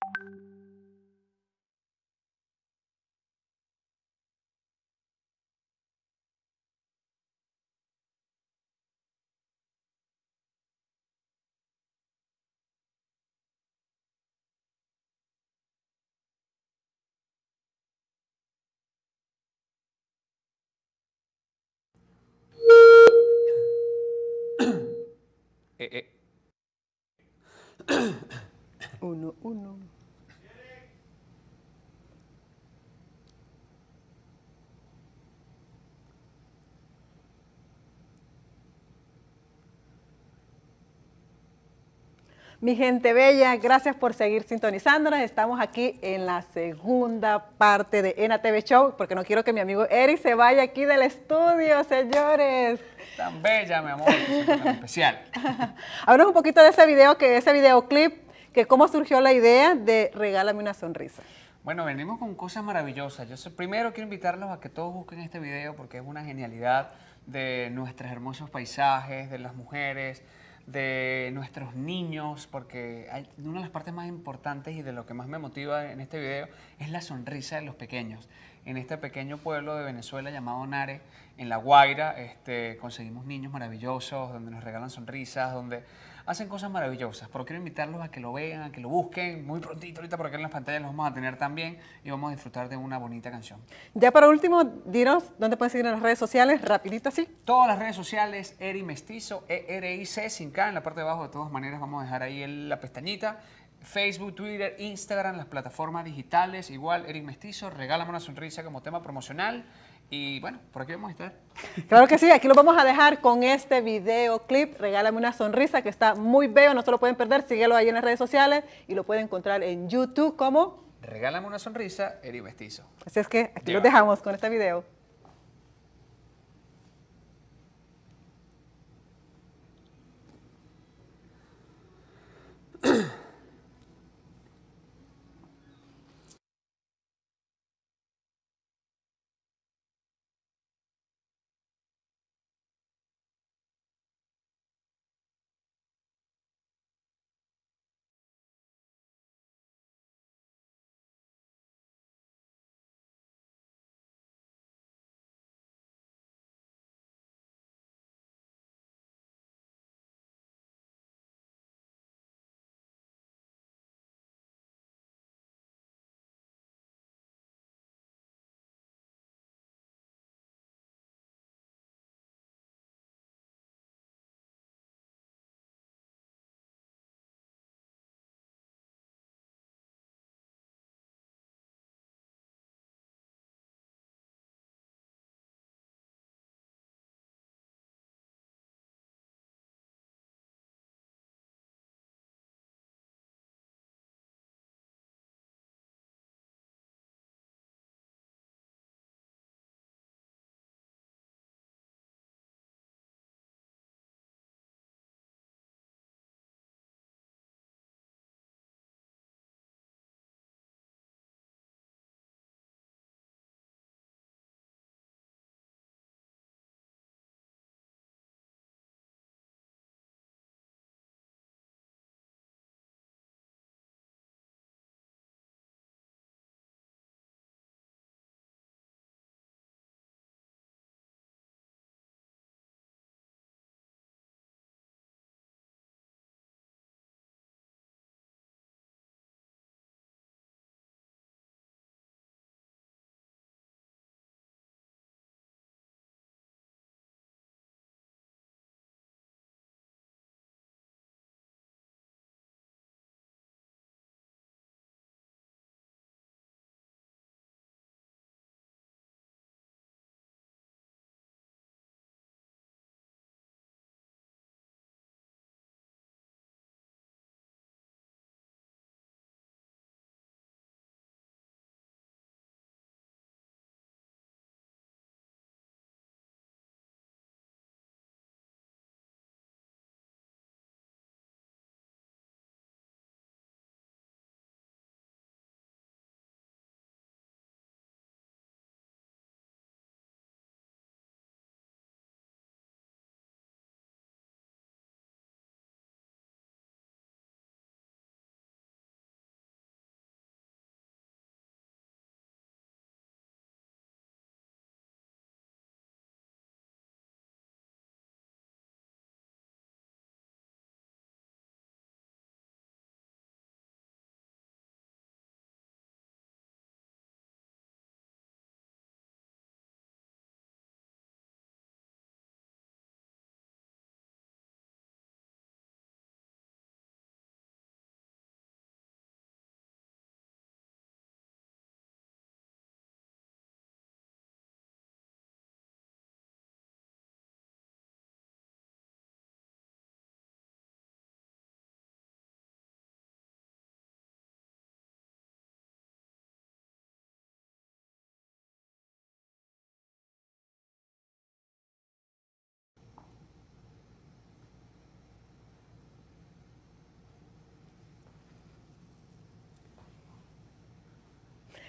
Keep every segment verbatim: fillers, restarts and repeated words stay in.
Eh, eh. Uno, uno. Mi gente bella, gracias por seguir sintonizándonos. Estamos aquí en la segunda parte de ENA T V Show, porque no quiero que mi amigo Eric se vaya aquí del estudio, señores. Tan bella, mi amor, que siempre tan especial. Háblanos un poquito de ese video, que ese videoclip, que cómo surgió la idea de Regálame una sonrisa. Bueno, venimos con cosas maravillosas. Yo sé- primero quiero invitarlos a que todos busquen este video porque es una genialidad de nuestros hermosos paisajes, de las mujeres, de nuestros niños, porque hay, una de las partes más importantes y de lo que más me motiva en este video es la sonrisa de los pequeños. En este pequeño pueblo de Venezuela llamado Nare, en La Guaira, este, conseguimos niños maravillosos, donde nos regalan sonrisas, donde hacen cosas maravillosas. Pero quiero invitarlos a que lo vean, a que lo busquen muy prontito, ahorita por acá en las pantallas los vamos a tener también y vamos a disfrutar de una bonita canción. Ya para último, dinos dónde pueden seguir en las redes sociales, rapidito así. Todas las redes sociales, Eri Mestizo, E R I C, sin K, en la parte de abajo. De todas maneras vamos a dejar ahí el- la pestañita. Facebook, Twitter, Instagram, las plataformas digitales, igual Eric Mestizo, Regálame una sonrisa como tema promocional. Y bueno, por aquí vamos a estar. Claro que sí, aquí lo vamos a dejar con este videoclip, Regálame una sonrisa, que está muy bello, no se lo pueden perder, síguelo ahí en las redes sociales y lo pueden encontrar en YouTube como... Regálame una sonrisa, Eric Mestizo. Así es que aquí Lleva. los dejamos con este video.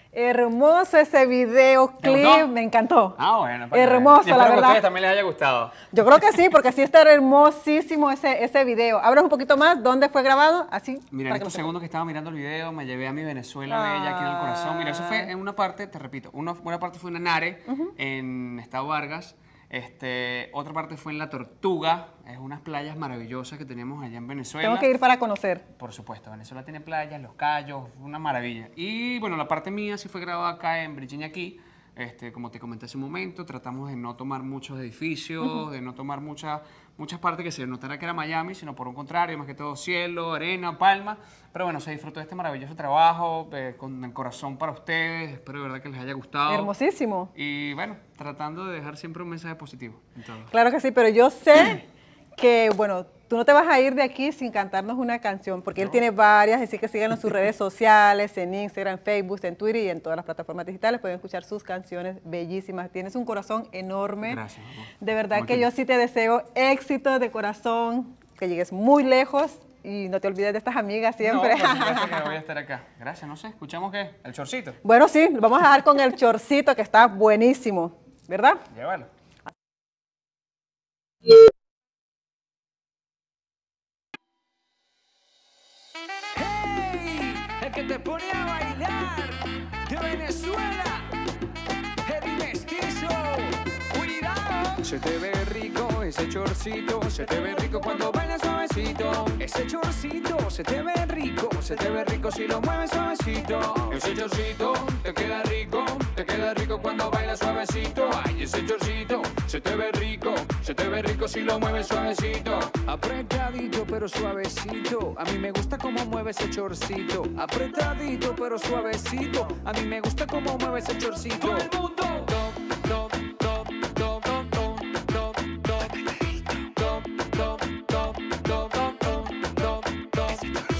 Hermoso ese video clip, me encantó. Ah, bueno. Hermoso, la verdad. Espero que a ustedes también les haya gustado. Yo creo que sí, porque sí está hermosísimo ese, ese video. Háblanos un poquito más, ¿dónde fue grabado? Así. Mira, en estos segundos que estaba mirando el video, me llevé a mi Venezuela ah. bella aquí en el corazón. Mira, eso fue en una parte, te repito, una, una parte fue en Anare, uh-huh. en Estado Vargas. Este, otra parte fue en La Tortuga, es unas playas maravillosas que tenemos allá en Venezuela. Tengo que ir para conocer. Por supuesto, Venezuela tiene playas, Los Cayos, una maravilla. Y bueno, la parte mía sí fue grabada acá en Virginia Key. Este, como te comenté hace un momento, tratamos de no tomar muchos edificios, uh-huh. de no tomar muchas muchas partes que se notara que era Miami, sino por un contrario, más que todo cielo, arena, palma. Pero bueno, se disfrutó de este maravilloso trabajo, eh, con el corazón para ustedes. Espero de verdad que les haya gustado. Hermosísimo. Y bueno, tratando de dejar siempre un mensaje positivo en todo. Claro que sí, pero yo sé que, bueno, tú no te vas a ir de aquí sin cantarnos una canción, porque no. él tiene varias, así que síganlo en sus redes sociales, en Instagram, Facebook, en Twitter y en todas las plataformas digitales. Pueden escuchar sus canciones bellísimas. Tienes un corazón enorme. Gracias, amor. De verdad que que yo sí te deseo éxito de corazón, que llegues muy lejos y no te olvides de estas amigas siempre. No, por supuesto que voy a estar acá. Gracias, no sé, ¿escuchamos qué? ¿El chorcito? Bueno, sí, vamos a dar con el chorcito que está buenísimo, ¿verdad? Llévalo. Que te pone a bailar de Venezuela, Eddie Mestizo, cuidado. Se te ve rico ese chorcito, se te ve rico cuando bailas suavecito. Ese chorcito se te ve rico, se te ve rico si lo mueves suavecito. Ese chorcito te queda rico, te queda rico cuando bailas suavecito. Ay, ese chorcito se te ve rico, se te ve rico si lo mueves suavecito. Apretadito pero suavecito, a mí me gusta cómo mueve ese chorcito. Apretadito pero suavecito, a mí me gusta cómo mueve ese chorcito. Todo el mundo. Top, top, top, top, top, top, top, top, top, top, top, top, top.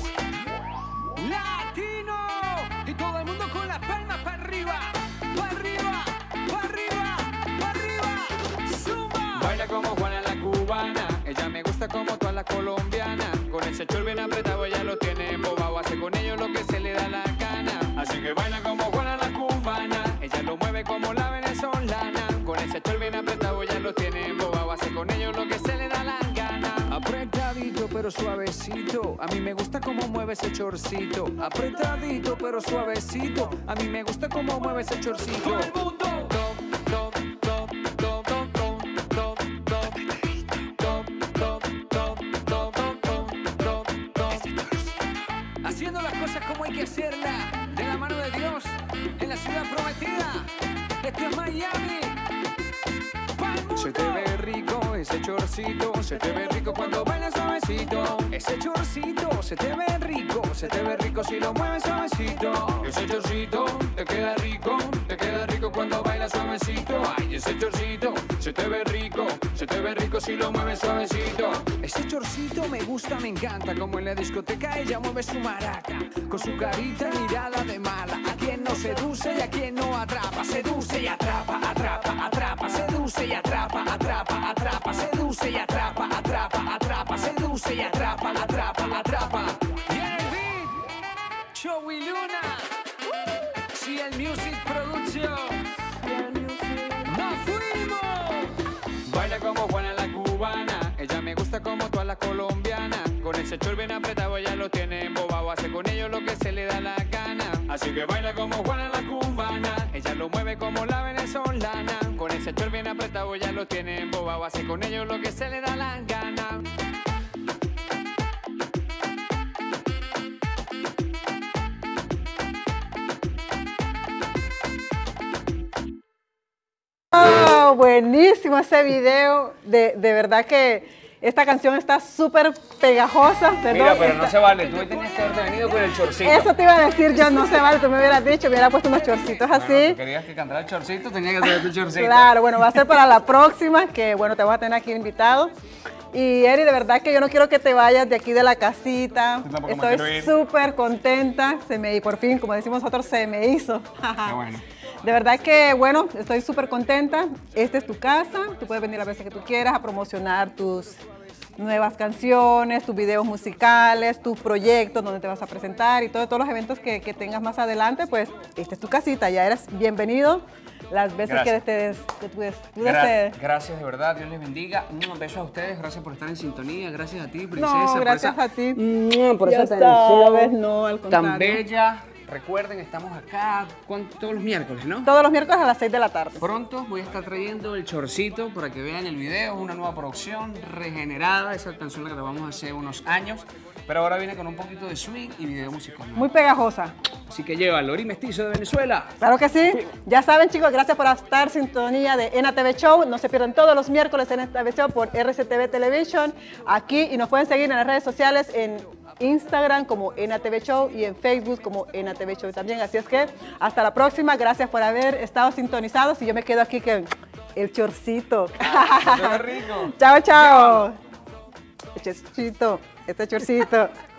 Latino y todo el mundo con las palmas para arriba, para arriba, para arriba, para arriba. Zumba. Baila como Juana la cubana, ella me gusta como toda la colombiana. Con ese chor bien apretado ella lo tiene embobado, hace con ello lo que se le da la gana. Así que baila como Juana la cubana, ella lo mueve como la venezolana. Con ese chor bien apretado ella lo tiene embobado, hace con ello lo que se le da la gana. Apretadito pero suavecito, a mí me gusta cómo mueve ese chorcito. Apretadito pero suavecito, a mí me gusta cómo mueve ese chorcito. Todo el mundo. Top, top, top, top, top, top, top, top, top, top, top, top, top. Haciendo las cosas como hay que hacerlas, de la mano de Dios, en la ciudad prometida. Esto es Miami. Se te ve rico ese chorcito, se te ve rico cuando bailas suavecito. Ese chorcito se te ve rico, se te ve rico si lo mueves suavecito. Ese chorcito te queda rico, te queda rico cuando bailas suavecito. Ay, ese chorcito se te ve rico, se te ve rico si lo mueves suavecito. Ese chorcito me gusta, me encanta, como en la discoteca ella mueve su maraca, con su carita y mirada de mala. A quien no seduce y a quien no atrapa, seduce y atrapa, atrapa, atrapa, seduce y atrapa, atrapa, atrapa, seduce y atrapa, atrapa, atrapa, seduce y atrapa, atrapa, atrapa. Y en el beat, Joey Luna, C L Music Production. ¡Nos fuimos! Baila como Juana la cubana, ella me gusta como toda la colombiana. Con ese chor bien apretado ella lo tiene embobado, hace con ello lo que se le da la gana. Así que baila como Juana la cubana, ella lo mueve como la venezolana. Con ese chor bien apretado ella lo tiene embobado, hace con ello lo que se le da la gana. Oh, buenísimo ese video, de, de verdad que esta canción está súper pegajosa. Perdón, Mira, pero está... no se vale, tú tenías que haberte venido con el chorcito. Eso te iba a decir yo, no se vale, tú me hubieras dicho, me hubiera puesto unos chorcitos así. Bueno, tú querías que cantara el chorcito, tenía que traer tu chorcito. Claro, bueno, va a ser para la próxima, que bueno, te vamos a tener aquí invitado. Y Eri, de verdad que yo no quiero que te vayas de aquí de la casita. Estoy súper contenta, se me, y por fin, como decimos nosotros, se me hizo. Qué bueno. De verdad que, bueno, estoy súper contenta. Esta es tu casa, tú puedes venir las veces que tú quieras a promocionar tus, nuevas canciones, tus videos musicales, tus proyectos, donde te vas a presentar y todo, todos los eventos que, que tengas más adelante, pues esta es tu casita, ya eres bienvenido las veces Gracias. que, te, que tú, tú Gra- desees. gracias, de verdad, Dios les bendiga. Un beso a ustedes, gracias por estar en sintonía, gracias a ti, princesa. No, por gracias esa- a ti. Mm, por Ya esa atención sabes, no, al contrario. tan bella. Recuerden, estamos acá ¿cuán- todos los miércoles, ¿no? Todos los miércoles a las seis de la tarde. Pronto voy a estar trayendo el chorcito para que vean el video, es una nueva producción regenerada, esa canción la grabamos hace unos años, pero ahora viene con un poquito de swing y video musical, ¿no? Muy pegajosa. Así que lleva el Lori Mestizo de Venezuela. Claro que sí. Ya saben, chicos, gracias por estar en sintonía de ENA T V Show. No se pierdan todos los miércoles en ENA T V Show por R C T V Television. Aquí, y nos pueden seguir en las redes sociales en Instagram como ENA T V Show y en Facebook como ENA T V Show también. Así es que hasta la próxima. Gracias por haber estado sintonizados. Y yo me quedo aquí que el chorcito. ¡Qué rico! Chao, chao. El chorcito, este chorcito.